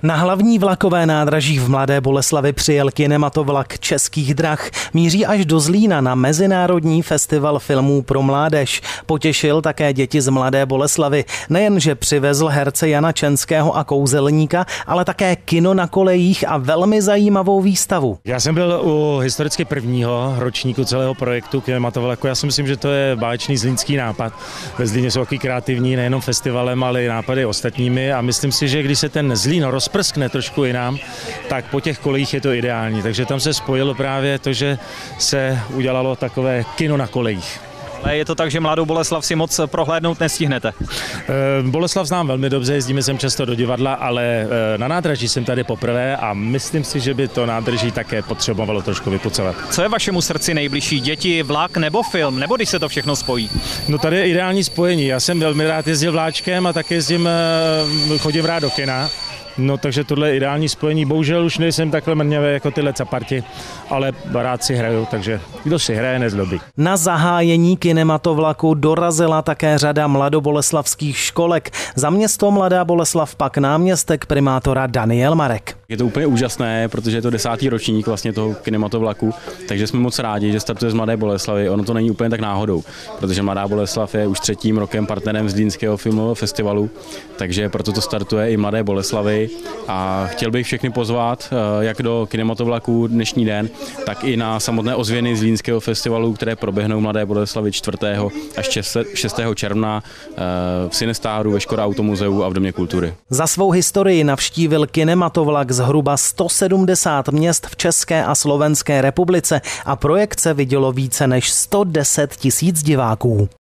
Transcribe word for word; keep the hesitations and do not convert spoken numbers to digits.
Na hlavní vlakové nádraží v Mladé Boleslavi přijel kinematovlak Českých drah. Míří až do Zlína na Mezinárodní festival filmů pro mládež. Potěšil také děti z Mladé Boleslavy. Nejenže přivezl herce Jana Čenského a Kouzelníka, ale také kino na kolejích a velmi zajímavou výstavu. Já jsem byl u historicky prvního ročníku celého projektu kinematovlaku. Já si myslím, že to je báječný zlínský nápad. Ve Zlíně jsou taky kreativní nejenom festivalem, ale i nápady ostatními a myslím si, že když se ten Zlín rozprskne trošku jinam, tak po těch kolejích je to ideální. Takže tam se spojilo právě to, že se udělalo takové kino na kolejích. Ale je to tak, že Mladou Boleslav si moc prohlédnout nestihnete? Boleslav znám velmi dobře, jezdíme sem často do divadla, ale na nádraží jsem tady poprvé a myslím si, že by to nádraží také potřebovalo trošku vypucovat. Co je vašemu srdci nejbližší? Děti, vlak nebo film? Nebo když se to všechno spojí? No tady je ideální spojení. Já jsem velmi rád jezdil vláčkem a tak jezdím, chodím rád do kina. No takže tohle je ideální spojení. Bohužel už nejsem takhle mrňavý jako tyhle caparti, ale rád si hraju, takže kdo si hraje, nezlobí. Na zahájení kinematovlaku dorazila také řada mladoboleslavských školek. Za město Mladá Boleslav pak náměstek primátora Daniel Marek. Je to úplně úžasné, protože je to desátý ročník vlastně toho kinematovlaku, takže jsme moc rádi, že startuje z Mladé Boleslavy. Ono to není úplně tak náhodou, protože Mladá Boleslav je už třetím rokem partnerem Zlínského filmového festivalu, takže proto to startuje i Mladé Boleslavy. A chtěl bych všechny pozvat, jak do kinematovlaku dnešní den, tak i na samotné ozvěny Zlínského festivalu, které proběhnou v Mladé Boleslavi čtvrtého až šestého června v Cinestáru, ve Škoda Automuzeu a v Domě kultury. Za svou historii navštívil kinematovlak zhruba sto sedmdesát měst v České a Slovenské republice a projekce vidělo více než sto deset tisíc diváků.